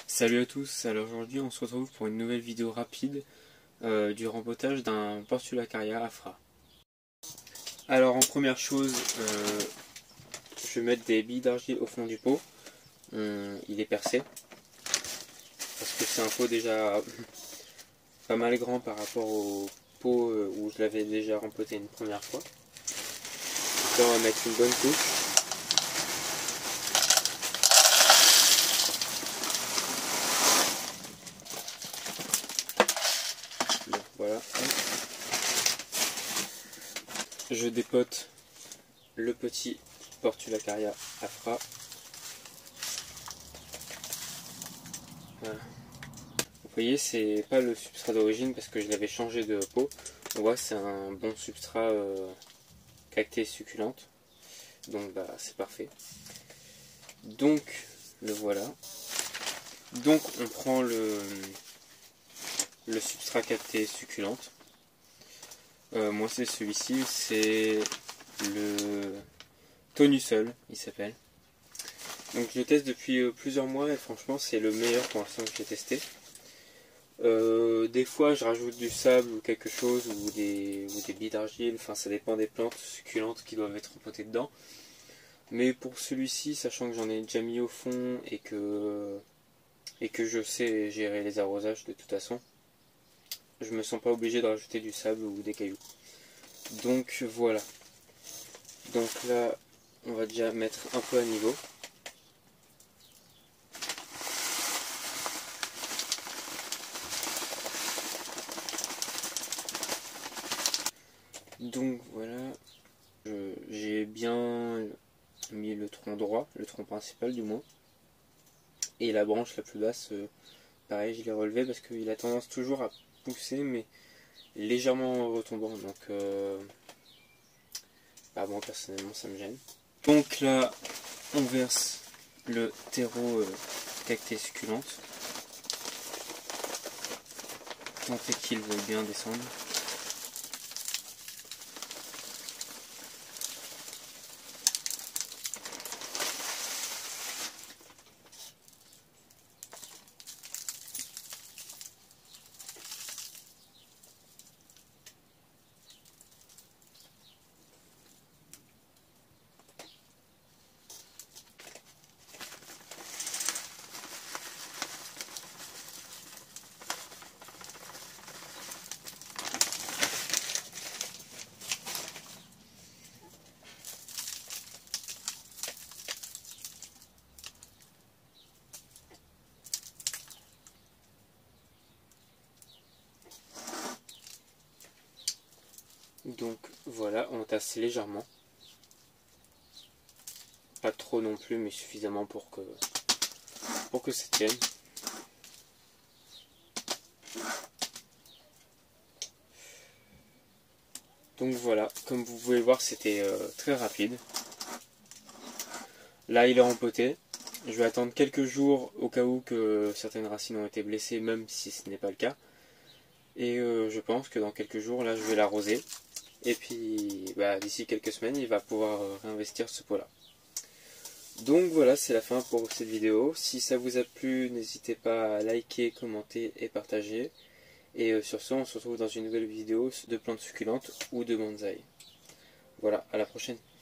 Salut à tous, alors aujourd'hui on se retrouve pour une nouvelle vidéo rapide du rempotage d'un Portulacaria afra. Alors en première chose, je vais mettre des billes d'argile au fond du pot. Il est percé, parce que c'est un pot déjà pas mal grand par rapport au pot où je l'avais déjà rempoté une première fois. Donc là on va mettre une bonne couche. Donc, voilà. Je dépote le petit Portulacaria afra. Voilà. Vous voyez, c'est pas le substrat d'origine parce que je l'avais changé de pot. On voit c'est un bon substrat cactée succulente. Donc bah c'est parfait. Donc le voilà. Donc on prend le substrat cactée succulente. Moi c'est celui-ci, c'est le Tonusol, il s'appelle. Donc je le teste depuis plusieurs mois et franchement c'est le meilleur pour l'instant que j'ai testé. Des fois je rajoute du sable ou quelque chose ou des billes d'argile, enfin ça dépend des plantes succulentes qui doivent être repotées dedans. Mais pour celui-ci, sachant que j'en ai déjà mis au fond et que je sais gérer les arrosages de toute façon, je me sens pas obligé de rajouter du sable ou des cailloux. Donc voilà. Donc là, on va déjà mettre un peu à niveau. Donc voilà, j'ai bien mis le tronc droit, le tronc principal du moins. Et la branche la plus basse, pareil, je l'ai relevé parce qu'il a tendance toujours à pousser, mais légèrement retombant. Donc, bah, moi personnellement, ça me gêne. Donc là, on verse le terreau cactée succulente. Tenter qu'il veuille bien descendre. Donc voilà, on tasse légèrement. Pas trop non plus, mais suffisamment pour que ça tienne. Donc voilà, comme vous pouvez voir, c'était très rapide. Là, il est rempoté. Je vais attendre quelques jours au cas où que certaines racines ont été blessées, même si ce n'est pas le cas. Et je pense que dans quelques jours, là, je vais l'arroser. Et puis, bah, d'ici quelques semaines, il va pouvoir réinvestir ce pot-là. Donc voilà, c'est la fin pour cette vidéo. Si ça vous a plu, n'hésitez pas à liker, commenter et partager. Et sur ce, on se retrouve dans une nouvelle vidéo de plantes succulentes ou de bonsaï. Voilà, à la prochaine.